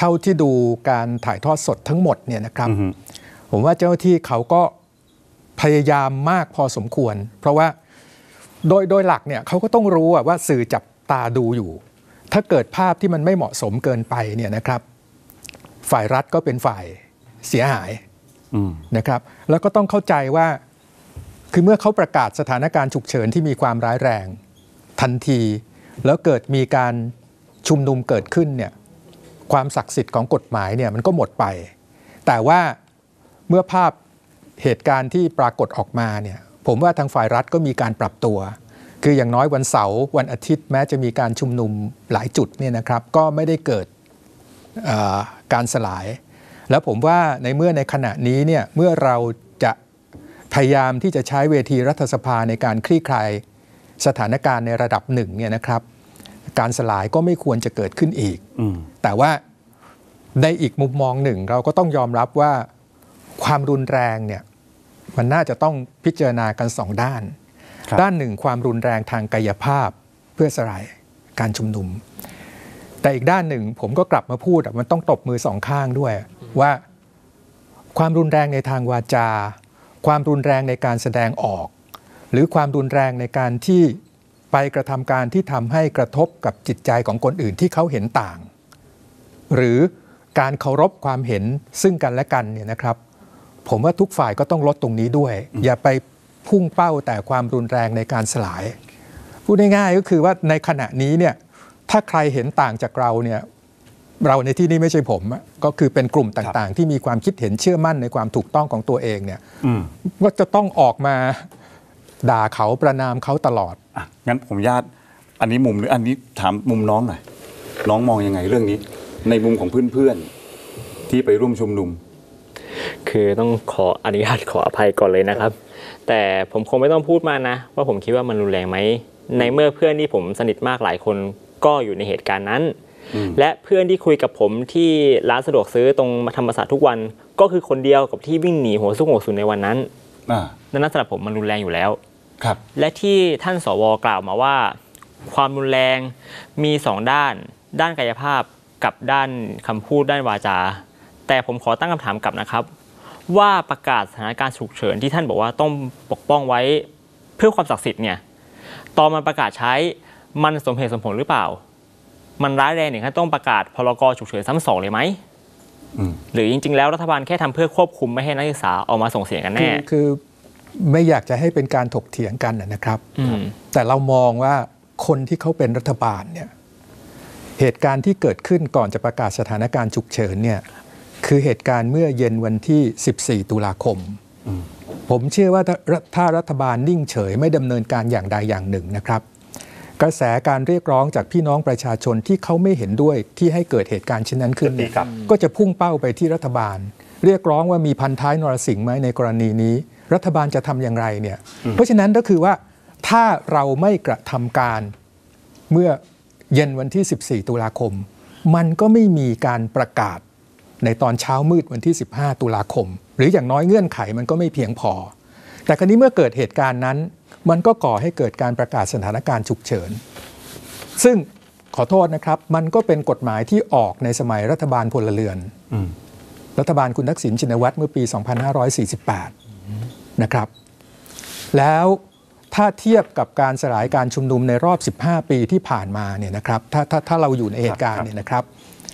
ท่าที่ดูการถ่ายทอดสดทั้งหมดเนี่ยนะครับผมว่าเจ้าหน้าที่เขาก็พยายามมากพอสมควรเพราะว่าโดยโดยหลักเนี่ยเขาก็ต้องรู้ว่าสื่อจับตาดูอยู่ถ้าเกิดภาพที่มันไม่เหมาะสมเกินไปเนี่ยนะครับฝ่ายรัฐก็เป็นฝ่ายเสียหายนะครับแล้วก็ต้องเข้าใจว่าคือเมื่อเขาประกาศสถานการณ์ฉุกเฉินที่มีความร้ายแรงทันทีแล้วเกิดมีการชุมนุมเกิดขึ้นเนี่ยความศักดิ์สิทธิ์ของกฎหมายเนี่ยมันก็หมดไปแต่ว่าเมื่อภาพเหตุการณ์ที่ปรากฏออกมาเนี่ยผมว่าทางฝ่ายรัฐก็มีการปรับตัวคืออย่างน้อยวันเสาร์วันอาทิตย์แม้จะมีการชุมนุมหลายจุดเนี่ยนะครับก็ไม่ได้เกิดการสลายแล้วผมว่าในเมื่อในขณะนี้เนี่ยเมื่อเราจะพยายามที่จะใช้เวทีรัฐสภาในการคลี่คลายสถานการณ์ในระดับหนึ่งเนี่ยนะครับการสลายก็ไม่ควรจะเกิดขึ้นอีกแต่ว่าในอีกมุมมองหนึ่งเราก็ต้องยอมรับว่าความรุนแรงเนี่ยมันน่าจะต้องพิจารณากันสองด้านด้านหนึ่งความรุนแรงทางกายภาพเพื่อสลายการชุมนุมแต่อีกด้านหนึ่งผมก็กลับมาพูดมันต้องตบมือสองข้างด้วยว่าความรุนแรงในทางวาจาความรุนแรงในการแสดงออกหรือความรุนแรงในการที่ไปกระทำการที่ทำให้กระทบกับจิตใจของคนอื่นที่เขาเห็นต่างหรือการเคารพความเห็นซึ่งกันและกันเนี่ยนะครับผมว่าทุกฝ่ายก็ต้องลดตรงนี้ด้วยอย่าไปพุ่งเป้าแต่ความรุนแรงในการสลายพูดง่ายๆก็คือว่าในขณะนี้เนี่ยถ้าใครเห็นต่างจากเราเนี่ยเราในที่นี้ไม่ใช่ผมก็คือเป็นกลุ่มต่างๆที่มีความคิดเห็นเชื่อมั่นในความถูกต้องของตัวเองเนี่ยก็จะต้องออกมาด่าเขาประณามเขาตลอดอ่ะงั้นผมญาติอันนี้มุมหรืออันนี้ถามมุมน้องหน่อยน้องมองยังไงเรื่องนี้ในมุมของเพื่อนๆที่ไปร่วมชุมนุมคือต้องขออนุญาตขออภัยก่อนเลยนะครับแต่ผมคงไม่ต้องพูดมากนะว่าผมคิดว่ามันรุนแรงไหมในเมื่อเพื่อนที่ผมสนิทมากหลายคนก็อยู่ในเหตุการณ์นั้นและเพื่อนที่คุยกับผมที่ร้านสะดวกซื้อตรงธรรมศาสตร์ทุกวันก็คือคนเดียวกับที่วิ่งหนีหัวซุกหัวซุนในวันนั้นนั่นสำหรับผมมันรุนแรงอยู่แล้วครับและที่ท่านสวกล่าวมาว่าความรุนแรงมีสองด้านด้านกายภาพกับด้านคำพูดด้านวาจาแต่ผมขอตั้งคำถามกลับนะครับว่าประกาศสถานการณ์ฉุกเฉินที่ท่านบอกว่าต้องปกป้องไว้เพื่อความศักดิ์สิทธิ์เนี่ยตอนมันประกาศใช้มันสมเหตุสมผลหรือเปล่ามันร้ายแรงถึงขั้นต้องประกาศพรกฉุกเฉินซ้ำสองเลยไหมหรือจริงๆแล้วรัฐบาลแค่ทำเพื่อควบคุมไม่ให้นักศึกษาออกมาส่งเสียงกันแน่คือไม่อยากจะให้เป็นการถกเถียงกันนะครับแต่เรามองว่าคนที่เขาเป็นรัฐบาลเนี่ยเหตุการณ์ที่เกิดขึ้นก่อนจะประกาศสถานการณ์ฉุกเฉินเนี่ยคือเหตุการณ์เมื่อเย็นวันที่สิบสี่ตุลาคมผมเชื่อว่าถ้ารัฐบาลนิ่งเฉยไม่ดำเนินการอย่างใดอย่างหนึ่งนะครับกระแสการเรียกร้องจากพี่น้องประชาชนที่เขาไม่เห็นด้วยที่ให้เกิดเหตุการณ์เช่นนั้นขึ้นก็จะพุ่งเป้าไปที่รัฐบาลเรียกร้องว่ามีพันท้ายนรสิงห์ไหมในกรณีนี้รัฐบาลจะทำอย่างไรเนี่ยเพราะฉะนั้นก็คือว่าถ้าเราไม่กระทำการเมื่อเย็นวันที่สิบสี่ตุลาคมมันก็ไม่มีการประกาศในตอนเช้ามืดวันที่สิบห้าตุลาคมหรืออย่างน้อยเงื่อนไขมันก็ไม่เพียงพอแต่คราวนี้เมื่อเกิดเหตุการณ์นั้นมันก็ก่อให้เกิดการประกาศสถานการณ์ฉุกเฉินซึ่งขอโทษนะครับมันก็เป็นกฎหมายที่ออกในสมัยรัฐบาลพลเรือนรัฐบาลคุณทักษิณชินวัตรเมื่อปีสองพันห้าร้อยสี่สิบแปดนะครับแล้วถ้าเทียบกับการสลายการชุมนุมในรอบสิบห้าปีที่ผ่านมาเนี่ยนะครับถ้าถ้าถ้าเราอยู่ในเหตุการณ์เนี่ยนะครับ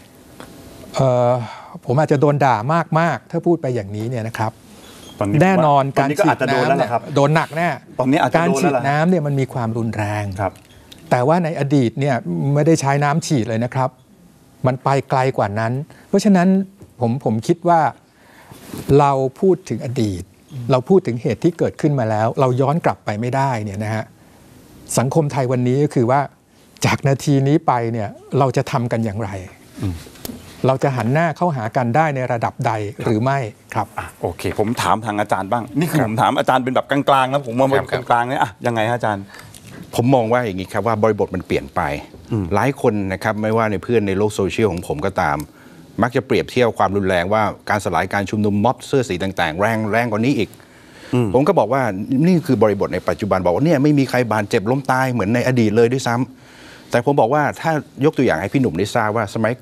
ผมอาจจะโดนด่ามากๆถ้าพูดไปอย่างนี้เนี่ยนะครับแน่นอนการฉีดน้ำเนี่ยโดนหนักแน่ตอนนี้การฉีดน้ำเนี่ยมันมีความรุนแรงแต่ว่าในอดีตเนี่ยไม่ได้ใช้น้ำฉีดเลยนะครับมันไปไกลกว่านั้นเพราะฉะนั้นผมผมคิดว่าเราพูดถึงอดีตเราพูดถึงเหตุที่เกิดขึ้นมาแล้วเราย้อนกลับไปไม่ได้เนี่ยนะฮะสังคมไทยวันนี้ก็คือว่าจากนาทีนี้ไปเนี่ยเราจะทำกันอย่างไรเราจะหันหน้าเข้าหากันได้ในระดับใดหรือไม่ครับโอเคผมถามทางอาจารย์บ้างนี่คือผมถามอาจารย์เป็นแบบกลางๆนะผมมองเป็นกลางๆเนี่ยอะยังไงฮะอาจารย์ผมมองว่าอย่างนี้ครับว่าบริบทมันเปลี่ยนไปหลายคนนะครับไม่ว่าในเพื่อนในโลกโซเชียลของผมก็ตามมักจะเปรียบเทียบความรุนแรงว่าการสลายการชุมนุมม็อบเสื้อสีต่างๆแรงแรงกว่านี้อีกผมก็บอกว่านี่คือบริบทในปัจจุบันบอกว่าเนี่ยไม่มีใครบาดเจ็บล้มตายเหมือนในอดีตเลยด้วยซ้ำแต่ผมบอกว่าถ้ายกตัวอย่างให้พี่หนุ่มได้ทราบว่าสมัยก่อน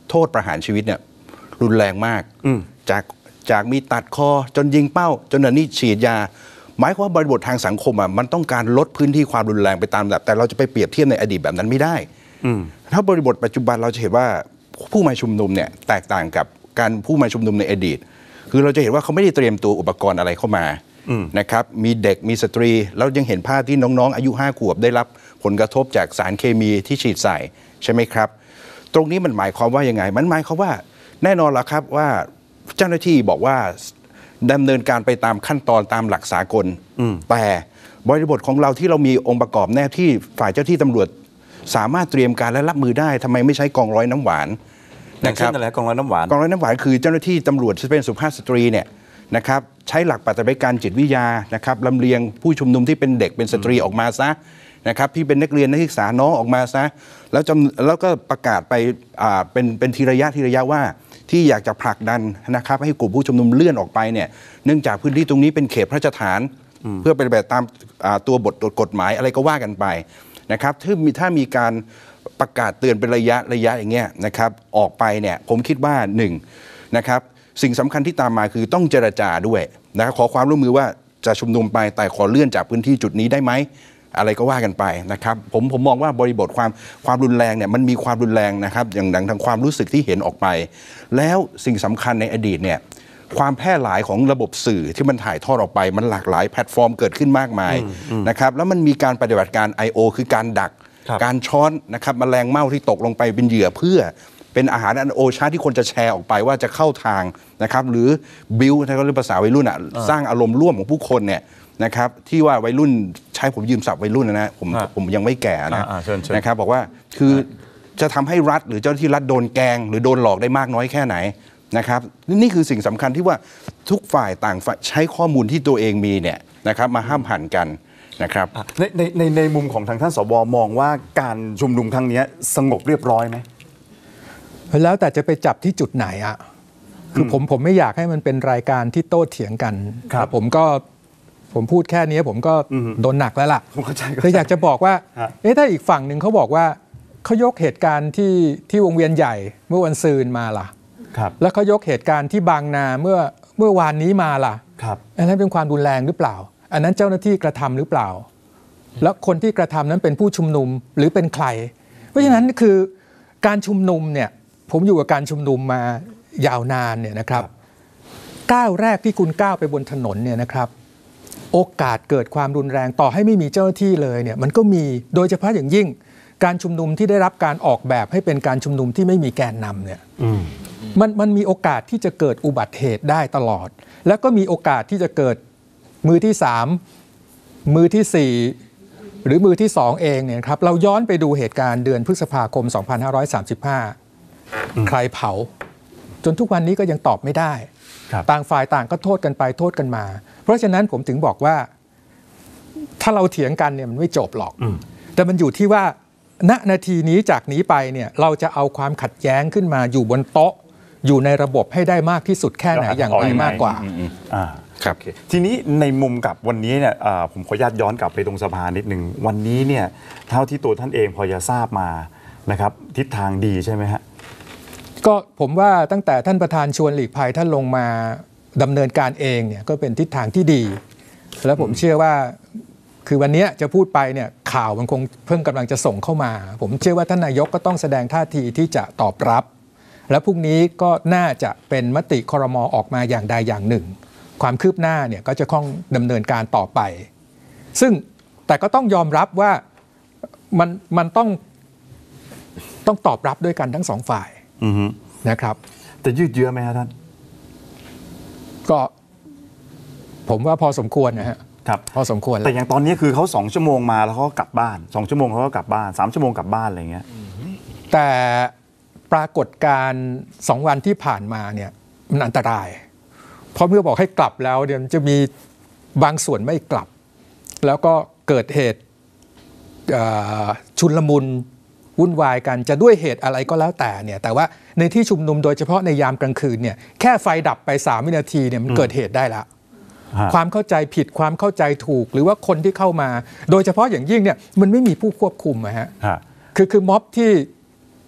โทษประหารชีวิตเนี่ยรุนแรงมากอืมจากจากมีตัดคอจนยิงเป้า จนอันนี้ฉีดยา หมายความว่าบริบททางสังคมอ่ะมันต้องการลดพื้นที่ความรุนแรงไปตามแบบแต่เราจะไปเปรียบเทียบในอดีตแบบนั้นไม่ได้อืมถ้าบริบทปัจจุบันเราจะเห็นว่าผู้มาชุมนุมเนี่ยแตกต่างกับการผู้มาชุมนุมในอดีต คือเราจะเห็นว่าเขาไม่ได้เตรียมตัวอุปกรณ์อะไรเข้ามานะครับมีเด็กมีสตรีแล้วยังเห็นภาพที่น้องๆอายุห้าขวบได้รับผลกระทบจากสารเคมีที่ฉีดใส่ใช่ไหมครับตรงนี้มันหมายความว่ายังไงมันหมายความว่าแน่นอนแล้วครับว่าเจ้าหน้าที่บอกว่าดำเนินการไปตามขั้นตอนตามหลักสากลแต่บริบทของเราที่เรามีองค์ประกอบแน่ที่ฝ่ายเจ้าที่ตำรวจสามารถเตรียมการและรับมือได้ทำไมไม่ใช้กองร้อยน้ำหวานอย่างเช่นอะไรกองร้อยน้ำหวานกองร้อยน้ำหวานคือเจ้าหน้าที่ตำรวจที่เป็นสุภาพสตรีเนี่ยนะครับใช้หลักปฏิบัติการจิตวิทยานะครับลำเลียงผู้ชุมนุมที่เป็นเด็กเป็นสตรีออกมาซะนะครับที่เป็นนักเรียนนักศึกษาน้องออกมาซะแล้วจำแล้วก็ประกาศไปอ่าเป็นเป็นทีระยะทีระยะว่าที่อยากจะผลักดันนะครับให้กลุ่มผู้ชุมนุมเลื่อนออกไปเนี่ยเนื่องจากพื้นที่ตรงนี้เป็นเขตพระราชฐานเพื่อเป็นแบบตามตัวบทกฎหมายอะไรก็ว่ากันไปนะครับถ้ามีถ้ามีการประกาศเตือนเป็นระยะระยะอย่างเงี้ยนะครับออกไปเนี่ยผมคิดว่าหนึ่งนะครับสิ่งสำคัญที่ตามมาคือต้องเจรจาด้วยนะครับขอความร่วมมือว่าจะชุมนุมไปแต่ขอเลื่อนจากพื้นที่จุดนี้ได้ไหมอะไรก็ว่ากันไปนะครับผมผมมองว่าบริบทความความรุนแรงเนี่ยมันมีความรุนแรงนะครับอย่างดังทางความรู้สึกที่เห็นออกไปแล้วสิ่งสำคัญในอดีตเนี่ยความแพร่หลายของระบบสื่อที่มันถ่ายทอดออกไปมันหลากหลายแพลตฟอร์มเกิดขึ้นมากมายนะครับแล้วมันมีการปฏิบัติการ ไอ โอ คือการดักการช้อนนะครับแมลงเม่าที่ตกลงไปเป็นเหยื่อเพื่อเป็นอาหารอันโอชาที่คนจะแชร์ออกไปว่าจะเข้าทางนะครับหรือบิวถ้าเขาเรียกภาษาวัยรุ่นอ่ะสร้างอารมณ์ร่วมของผู้คนเนี่ยนะครับที่ว่าวัยรุ่นใช้ผมยืมศัพท์วัยรุ่นนะนะผมผมยังไม่แก่นะนะครับบอกว่าคือจะทำให้รัฐหรือเจ้าหน้าที่รัฐโดนแกงหรือโดนหลอกได้มากน้อยแค่ไหนนะครับนี่คือสิ่งสำคัญที่ว่าทุกฝ่ายต่างใช้ข้อมูลที่ตัวเองมีเนี่ยนะครับมาห้ามหันกันนะครับในในในในมุมของทางท่านสวมองว่าการชุมนุมครั้งนี้สงบเรียบร้อยไหมแล้วแต่จะไปจับที่จุดไหนอ่ะคือผมผมไม่อยากให้มันเป็นรายการที่โต้เถียงกันผมก็ผมพูดแค่นี้ผมก็โดนหนักแล้วล่ะแต่อยากจะบอกว่าเอ๊ะถ้าอีกฝั่งหนึ่งเขาบอกว่าเขายกเหตุการณ์ที่ที่วงเวียนใหญ่เมื่อวันซืนมาล่ะแล้วเขายกเหตุการณ์ที่บางนาเมื่อเมื่อวานนี้มาล่ะอันนั้นเป็นความรุนแรงหรือเปล่าอันนั้นเจ้าหน้าที่กระทำหรือเปล่าแล้วคนที่กระทำนั้นเป็นผู้ชุมนุมหรือเป็นใครเพราะฉะนั้นคือการชุมนุมเนี่ยผมอยู่กับการชุมนุมมายาวนานเนี่ยนะครับก้าวแรกที่คุณก้าวไปบนถนนเนี่ยนะครับโอกาสเกิดความรุนแรงต่อให้ไม่มีเจ้าหน้าที่เลยเนี่ยมันก็มีโดยเฉพาะอย่างยิ่งการชุมนุมที่ได้รับการออกแบบให้เป็นการชุมนุมที่ไม่มีแกนนำเนี่ยมันมันมีโอกาสที่จะเกิดอุบัติเหตุได้ตลอดแล้วก็มีโอกาสที่จะเกิดมือที่สามมือที่สี่หรือมือที่สองเองเนี่ยครับเราย้อนไปดูเหตุการณ์เดือนพฤษภาคมสองพันห้าร้อยสามสิบห้าใครเผาจนทุกวันนี้ก็ยังตอบไม่ได้ต่างฝ่ายต่างก็โทษกันไปโทษกันมาเพราะฉะนั้นผมถึงบอกว่าถ้าเราเถียงกันเนี่ยมันไม่จบหรอกแต่มันอยู่ที่ว่าณนาทีนี้จากนี้ไปเนี่ยเราจะเอาความขัดแย้งขึ้นมาอยู่บนโต๊ะอยู่ในระบบให้ได้มากที่สุดแค่ไหนอย่างไรมากกว่าครับทีนี้ในมุมกับวันนี้เนี่ยผมขออนุญาตย้อนกลับไปตรงสภานิดหนึ่งวันนี้เนี่ยเท่าที่ตัวท่านเองพอจะทราบมานะครับทิศทางดีใช่ไหมฮะก็ผมว่าตั้งแต่ท่านประธานชวนหลีกภัยท่านลงมาดำเนินการเองเนี่ยก็เป็นทิศทางที่ดีแล้วผมเชื่อว่าคือวันนี้จะพูดไปเนี่ยข่าวมันคงเพิ่งกำลังจะส่งเข้ามาผมเชื่อว่าท่านนายกก็ต้องแสดงท่าทีที่จะตอบรับและพรุ่งนี้ก็น่าจะเป็นมติครม.ออกมาอย่างใดอย่างหนึ่งความคืบหน้าเนี่ยก็จะคงดำเนินการต่อไปซึ่งแต่ก็ต้องยอมรับว่ามันมันต้องต้องตอบรับด้วยกันทั้งสองฝ่ายนะครับแต่ยืดเยื้อไหมฮะท่านก็ผมว่าพอสมควรนะฮะครับพอสมควรแต่อย่างตอนนี้คือเขาสองชั่วโมงมาแล้วเขาก็กลับบ้านสองชั่วโมงเขาก็กลับบ้านสามชั่วโมงกลับบ้านอะไรเงี้ยแต่ปรากฏการณ์สองวันที่ผ่านมาเนี่ยมันอันตรายเพราะเมื่อบอกให้กลับแล้วเดี๋ยวจะมีบางส่วนไม่กลับแล้วก็เกิดเหตุชุลมุนวุ่นวายกันจะด้วยเหตุอะไรก็แล้วแต่เนี่ยแต่ว่าในที่ชุมนุมโดยเฉพาะในยามกลางคืนเนี่ยแค่ไฟดับไปสามวินาทีเนี่ยมันเกิดเหตุได้ละความเข้าใจผิดความเข้าใจถูกหรือว่าคนที่เข้ามาโดยเฉพาะอย่างยิ่งเนี่ยมันไม่มีผู้ควบคุมนะฮะคือคือม็อบที่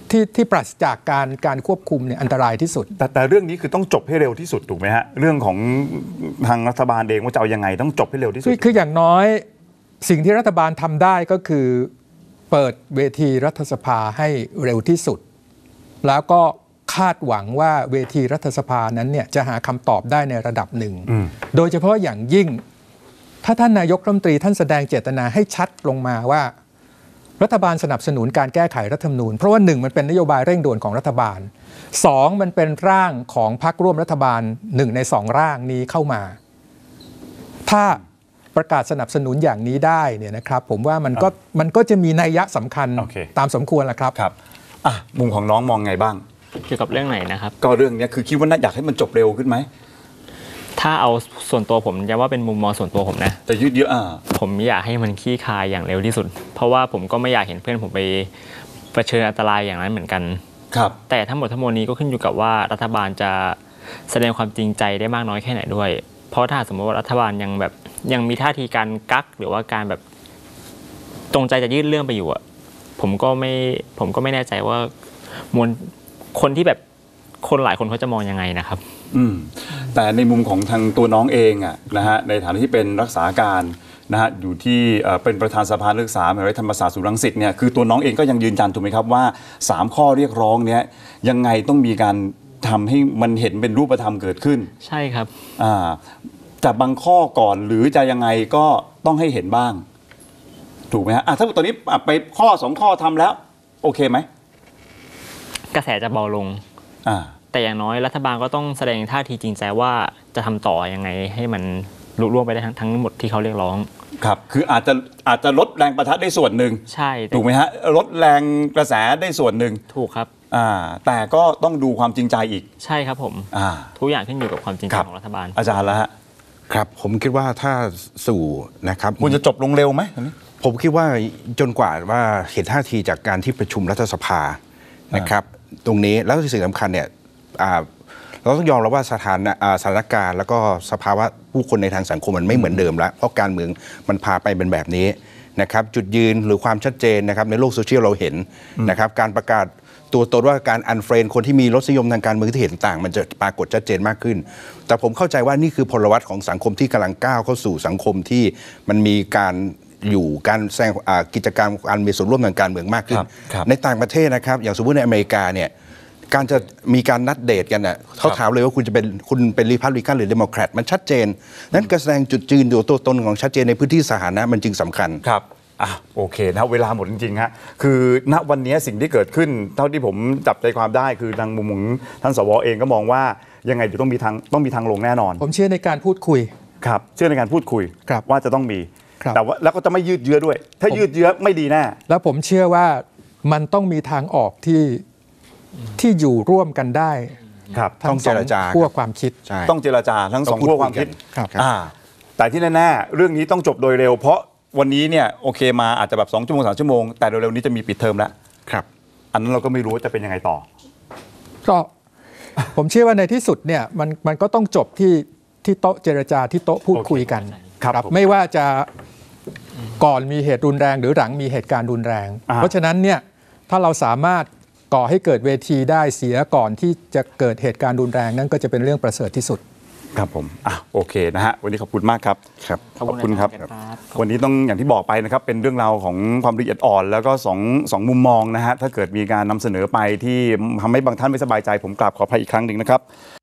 ที่ที่ปราศจากการการควบคุมเนี่ยอันตรายที่สุดแต่แต่เรื่องนี้คือต้องจบให้เร็วที่สุดถูกไหมฮะเรื่องของทางรัฐบาลเองว่าจะเอายังไงต้องจบให้เร็วที่สุดคือคืออย่างน้อยสิ่งที่รัฐบาลทำได้ก็คือเปิดเวทีรัฐสภาให้เร็วที่สุดแล้วก็คาดหวังว่าเวทีรัฐสภานั้นเนี่ยจะหาคำตอบได้ในระดับหนึ่งโดยเฉพาะอย่างยิ่งถ้าท่านนายกรัฐมนตรีท่านแสดงเจตนาให้ชัดลงมาว่ารัฐบาลสนับสนุนการแก้ไขรัฐธรรมนูญเพราะว่าหนึ่งมันเป็นนโยบายเร่งด่วนของรัฐบาลสองมันเป็นร่างของพรรคร่วมรัฐบาลหนึ่งในสองร่างนี้เข้ามาถ้าประกาศสนับสนุนอย่างนี้ได้เนี่ยนะครับผมว่ามันก็มันก็จะมีนัยยะสำคัญตามสมควรแหละครับครับอ่ะมุมของน้องมองไงบ้างเกี่ยวกับเรื่องไหนนะครับก็เรื่องนี้คือคิดว่าน่าอยากให้มันจบเร็วขึ้นไหมถ้าเอาส่วนตัวผมจะว่าเป็นมุมมองส่วนตัวผมนะแต่ยืดเยอะอ่ะผมอยากให้มันคลี่คลายอย่างเร็วที่สุดเพราะว่าผมก็ไม่อยากเห็นเพื่อนผมไปเผชิญอันตรายอย่างนั้นเหมือนกันครับแต่ทั้งหมดทั้งมวลนี้ก็ขึ้นอยู่กับว่ารัฐบาลจะแสดงความจริงใจได้มากน้อยแค่ไหนด้วยเพราะถ้าสมมติว่ารัฐบาลยังแบบยังมีท่าทีการกักหรือว่าการแบบตรงใจจะยืดเรื่องไปอยู่อ่ะผมก็ไม่ผมก็ไม่แน่ใจว่ามวลคนที่แบบคนหลายคนเขาจะมองยังไงนะครับอืมแต่ในมุมของทางตัวน้องเองอ่ะนะฮะในฐานะที่เป็นรักษาการนะฮะอยู่ที่เป็นประธานสภานักศึกษามหาวิทยาลัยธรรมศาสตร์ศูนย์รังสิตเนี่ยคือตัวน้องเองก็ยังยืนยันถูกไหมครับว่าสามข้อเรียกร้องเนี้ยยังไงต้องมีการทำให้มันเห็นเป็นรูปธรรมเกิดขึ้นใช่ครับอ่าแต่บางข้อก่อนหรือจะยังไงก็ต้องให้เห็นบ้างถูกไหมฮะอ่ะถ้าตอนนี้ไปข้อสองข้อทำแล้วโอเคไหมกระแสจะเบาลงอ่าแต่อย่างน้อยรัฐบาลก็ต้องแสดงท่าทีจริงใจว่าจะทำต่อยังไงให้มันลุล่วงไปได้ทั้งทั้งหมดที่เขาเรียกร้องครับคืออาจจะอาจจะลดแรงประทะได้ส่วนหนึ่งใช่ถูกไหมฮะลดแรงกระแสได้ส่วนหนึ่งถูกครับอ่าแต่ก็ต้องดูความจริงใจอีกใช่ครับผมอ่าทุกอย่างขึ้นอยู่กับความจริงใจของรัฐบาลอาจารย์แล้วฮะครับผมคิดว่าถ้าสู่นะครับคุณจะจบลงเร็วไหมอันนี้ผมคิดว่าจนกว่าว่าเห็นท่าทีจากการที่ประชุมรัฐสภานะครับตรงนี้แล้วสิ่งสำคัญเนี่ยเราต้องยอมรับว่าสถานสถานการณ์แล้วก็สภาวะผู้คนในทางสังคมมันไม่เหมือนเดิมแล้วเพราะการเมืองมันพาไปเป็นแบบนี้นะครับจุดยืนหรือความชัดเจนนะครับในโลกโซเชียลเราเห็นนะครับการประกาศตัวตนว่าการอันเฟรนคนที่มีรสนิยมทางการเมืองที่เห็นต่างมันจะปรากฏชัดเจนมากขึ้นแต่ผมเข้าใจว่านี่คือพลวัตของสังคมที่กำลังก้าวเข้าสู่สังคมที่มันมีการอยู่การแสดงกิจกรรมการมีส่วนร่วมทางการเมืองมากขึ้นในต่างประเทศนะครับอย่างสมมติในอเมริกาเนี่ยการจะมีการนัดเดทกันน่ะเขาถามเลยว่าคุณจะเป็นคุณเป็นรีพับลิกันหรือเดโมแครตมันชัดเจนนั้นการแสดงจุดยืนอยู่ตัวตนของชัดเจนในพื้นที่สาธารณะมันจึงสำคัญครับอ่ะโอเคนะเวลาหมดจริงๆฮะคือณวันนี้สิ่งที่เกิดขึ้นเท่าที่ผมจับใจความได้คือทางมุมของท่านสวเองก็มองว่ายังไงจะต้องมีทางต้องมีทางลงแน่นอนผมเชื่อในการพูดคุยครับเชื่อในการพูดคุยว่าจะต้องมีแต่ว่าแล้วก็จะไม่ยืดเยื้อด้วยถ้ายืดเยื้อไม่ดีแน่แล้วผมเชื่อว่ามันต้องมีทางออกที่ที่อยู่ร่วมกันได้ครับต้องเจรจาขั้วความคิดต้องเจรจาทั้งสองขั้วความคิดอ่าแต่ที่แน่ๆเรื่องนี้ต้องจบโดยเร็วเพราะวันนี้เนี่ยโอเคมาอาจจะแบบสองชั่วโมงสามชั่วโมงแต่เร็วๆนี้จะมีปิดเทอมแล้วครับอันนั้นเราก็ไม่รู้ว่าจะเป็นยังไงต่อก็ผมเชื่อว่าในที่สุดเนี่ยมันมันก็ต้องจบที่ที่โต๊ะเจรจาที่โต๊ะพูดคุยกันครับไม่ว่าจะก่อนมีเหตุรุนแรงหรือหลังมีเหตุการณ์รุนแรงเพราะฉะนั้นเนี่ยถ้าเราสามารถก่อให้เกิดเวทีได้เสียก่อนที่จะเกิดเหตุการณ์รุนแรงนั่นก็จะเป็นเรื่องประเสริฐที่สุดครับผมอ่ะโอเคนะฮะวันนี้ขอบคุณมากครับครับขอบคุณครับวันนี้ต้องอย่างที่บอกไปนะครับเป็นเรื่องราวของความละเอียดอ่อนแล้วก็สองสองมุมมองนะฮะถ้าเกิดมีการนำเสนอไปที่ทำให้บางท่านไม่สบายใจผมกราบขออภัยอีกครั้งหนึ่งนะครับ